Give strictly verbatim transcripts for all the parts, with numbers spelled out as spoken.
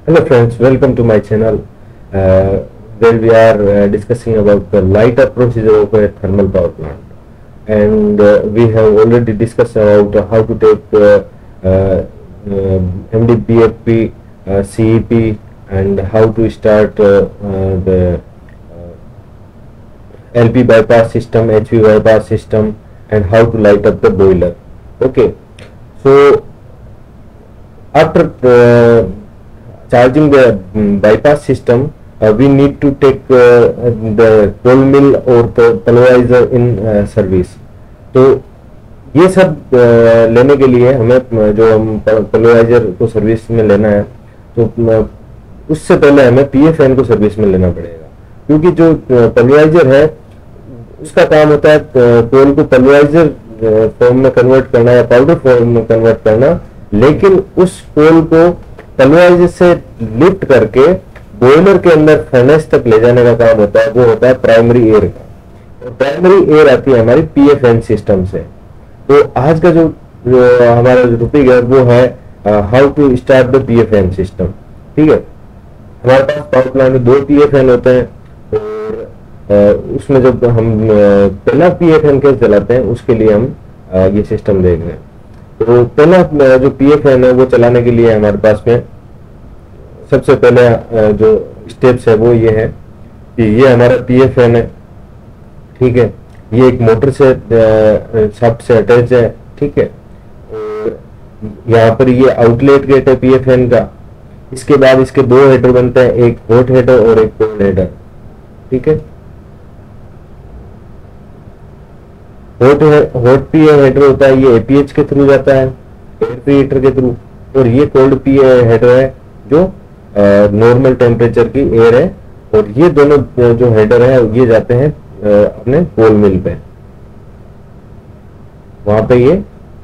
Hello friends, welcome to my channel uh, where we are uh, discussing about the light up procedure of a thermal power plant, and uh, we have already discussed about uh, how to take uh, uh, uh, M D B F P, uh, C E P, and how to start uh, uh, the uh, L P bypass system, H V bypass system, and how to light up the boiler. Okay, so after uh, charging the um, bypass system, uh, we need to take uh, the coal mill or the pulverizer in uh, service. तो ये सब uh, लेने के लिए हमें uh, जो हम pulveriser को सर्विस में लेना है, तो uh, उससे पहले हमें पी एफ एन को सर्विस में लेना पड़ेगा, क्योंकि जो पल्वराइजर है उसका काम होता है कोल को पल्वराइजर फॉर्म में कन्वर्ट करना या पाउडर फॉर्म में कन्वर्ट करना, लेकिन उस कोल को पल्वराइजर से लिफ्ट करके बॉयलर के अंदर फर्नेस तक ले जाने का काम होता है, वो होता है प्राइमरी एयर का। और प्राइमरी एयर आती है हमारी पी एफ एन सिस्टम से। तो आज का जो, जो हमारा जो टॉपिक है वो है how to start the P F N system. ठीक है, हमारे पास पावर प्लांट में दो पी एफ एन होते हैं, और uh, उसमें जब हम uh, पहला पी एफ एन कैसे चलाते हैं उसके लिए हम uh, ये सिस्टम देख रहे हैं। तो पहला जो पी एफ एन है वो चलाने के लिए हमारे पास में सबसे पहले जो स्टेप्स है वो ये है कि ये हमारा पी एफ एन है। ठीक है, ये एक मोटर से शाफ्ट से अटैच है। ठीक है, और यहाँ पर ये आउटलेट गेट है पी एफ एन का। इसके बाद इसके दो हेडर बनते हैं, एक हॉट हेडर और एक कोल्ड हेडर। ठीक है, हॉट हॉट पी हेडर होता है, ये ए पी एच के थ्रू जाता है, एयर प्रीहीटर के थ्रू, और ये कोल्ड पी हेडर है जो नॉर्मल टेम्परेचर की एयर है, और ये दोनों जो हेडर है ये जाते हैं आ, अपने कोल मिल पे। वहां पे ये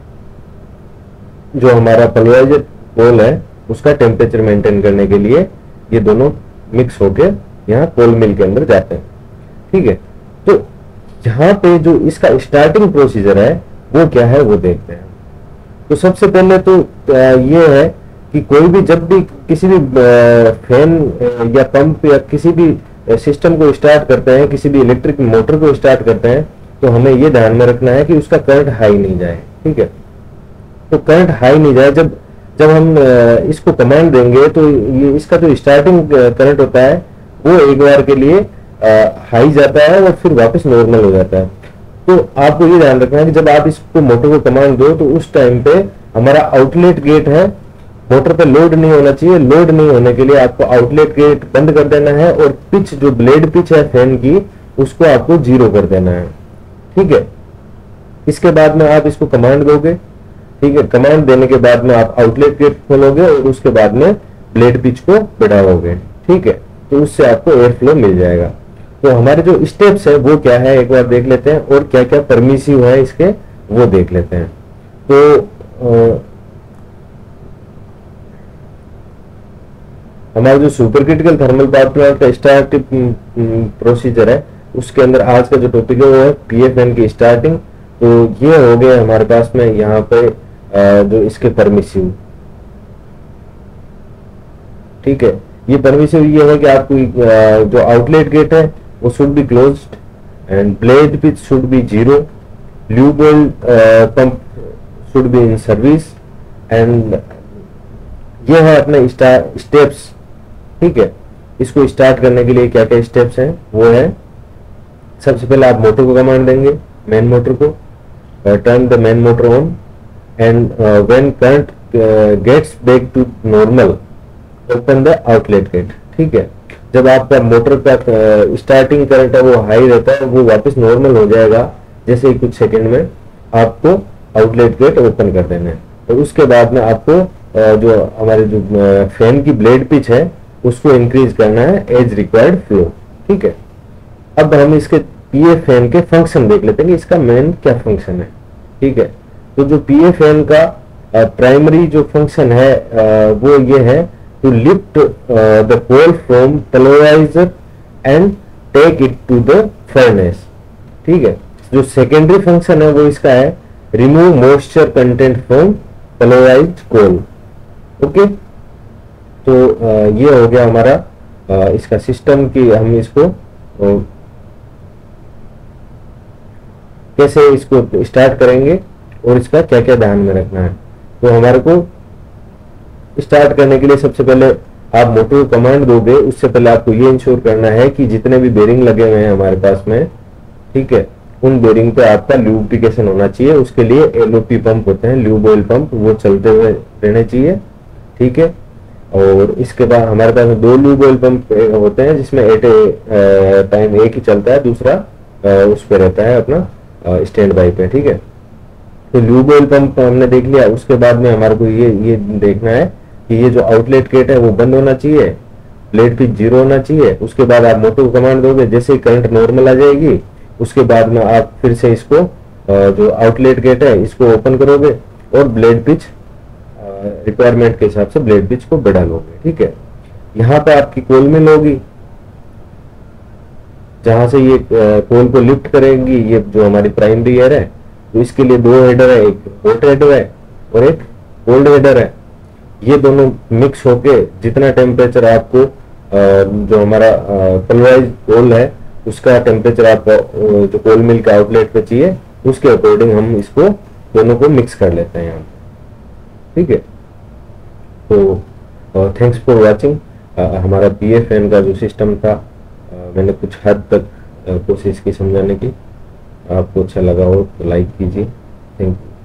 जो हमारा पल्वराइजर कोल है उसका टेम्परेचर मेंटेन करने के लिए ये दोनों मिक्स होके यहाँ कोल मिल के अंदर जाते हैं। ठीक है, तो यहाँ पे जो इसका स्टार्टिंग प्रोसीजर है वो क्या है वो देखते हैं। तो सबसे पहले तो ये है कि कोई भी जब भी किसी भी फैन या पंप या किसी भी सिस्टम को स्टार्ट करते हैं, किसी भी इलेक्ट्रिक मोटर को स्टार्ट करते हैं, तो हमें ये ध्यान में रखना है कि उसका करंट हाई नहीं जाए। ठीक है, तो करंट हाई नहीं जाए, जब जब हम इसको कमांड देंगे तो ये इसका जो स्टार्टिंग करंट होता है वो एक बार के लिए हाई जाता है और फिर वापस नॉर्मल हो जाता है। तो आपको ये ध्यान रखना है कि जब आप इसको मोटर को कमांड दो तो उस टाइम पे हमारा आउटलेट गेट है, मोटर पे लोड नहीं होना चाहिए। लोड नहीं होने के लिए आपको आउटलेट गेट बंद कर देना है, और पिच जो ब्लेड पिच है फैन की उसको आपको जीरो कर देना है। ठीक है, इसके बाद में आप इसको कमांड दोगे। ठीक है, कमांड देने के बाद में आप आउटलेट गेट खोलोगे और उसके बाद में ब्लेड पिच को बढ़ाओगे। ठीक है, तो उससे आपको एयर फ्लो मिल जाएगा। तो हमारे जो स्टेप्स है वो क्या है एक बार देख लेते हैं, और क्या क्या परमिसिव है इसके वो देख लेते हैं। तो आ, हमारा जो super critical thermal power plant का स्टार्ट प्रोसीजर है उसके अंदर आज का जो टॉपिक है वो है पी एफ एन की स्टार्टिंग। तो ये हो गया हमारे पास में यहाँ पे आ, जो इसके परमिसिव। ठीक है, ये परमिसिव ये है कि आपको जो आउटलेट गेट है वो should be closed and blade pitch should be zero, lube oil pump should be in service, and ये है अपने स्टेप्स। ठीक है, इसको स्टार्ट करने के लिए क्या क्या स्टेप्स हैं वो है, सबसे पहले आप मोटर को कमांड देंगे, मेन मोटर को, turn the main motor on, and when current gets back to normal open the outlet gate. ठीक है, जब आपका मोटर का स्टार्टिंग करंट है वो हाई रहता है, वो वापस नॉर्मल हो जाएगा जैसे ही कुछ सेकंड में आपको आउटलेट गेट ओपन कर देना है। और उसके बाद में आपको जो हमारे जो फैन की ब्लेड पिच है उसको इंक्रीज करना है एज रिक्वायर्ड फ्लो। ठीक है, अब हम इसके पी एफ एन के फंक्शन देख लेते हैं कि इसका मेन क्या फंक्शन है। ठीक है, तो जो पी एफ एन का प्राइमरी जो फंक्शन है uh, वो ये है to lift the coal from pulveriser and take it to the furnace. ठीक है, जो सेकेंडरी फंक्शन है वो इसका है remove moisture content from pulverised coal. Okay, तो uh, ये हो गया हमारा uh, इसका सिस्टम की हम इसको uh, कैसे इसको स्टार्ट करेंगे और इसका क्या क्या ध्यान में रखना है। तो हमारे को स्टार्ट करने के लिए सबसे पहले आप मोटो कमांड दोगे, उससे पहले आपको ये इंश्योर करना है कि जितने भी बेरिंग लगे हुए हैं हमारे पास में, ठीक है, उन बेरिंग पे आपका ल्यूब्रिकेशन होना चाहिए। उसके लिए एलओपी पंप होते हैं, ल्यूब ऑयल पंप, वो चलते हुए रहने चाहिए, ठीक है। और इसके बाद हमारे पास में दो ल्यूब ऑयल पंप होते हैं जिसमें एट ए टाइम एक ही चलता है, दूसरा उस पर रहता है अपना स्टैंड बाई पे, ठीक है। तो ल्यूब ऑयल पंप हमने देख लिया। उसके बाद में हमारे को ये ये देखना है कि ये जो आउटलेट गेट है वो बंद होना चाहिए, ब्लेड पिच जीरो होना चाहिए। उसके बाद आप मोटो कमांड दोगे, जैसे ही करंट नॉर्मल आ जाएगी उसके बाद में आप फिर से इसको जो आउटलेट गेट है इसको ओपन करोगे और ब्लेड पिच रिक्वायरमेंट के हिसाब से ब्लेड पिच को बढ़ा लोगे, ठीक है। यहाँ पे आपकी कोल मिल होगी जहां से ये कोल को लिफ्ट करेंगी, ये जो हमारी प्राइमरी एयर है। तो इसके लिए दो हेडर है, एक हॉट हेडर है और एक कोल्ड हेडर है। ये दोनों मिक्स होके जितना टेम्परेचर आपको जो हमारा पल्वराइज कोल है उसका टेम्परेचर आपको जो कोल मिल के आउटलेट पे चाहिए, उसके अकॉर्डिंग हम इसको दोनों को मिक्स कर लेते हैं यहाँ पे, ठीक है। तो थैंक्स फॉर वाचिंग। हमारा पीएफएन का जो सिस्टम था uh, मैंने कुछ हद तक uh, कोशिश की समझाने की। आपको अच्छा लगा हो तो लाइक कीजिए। Thank you.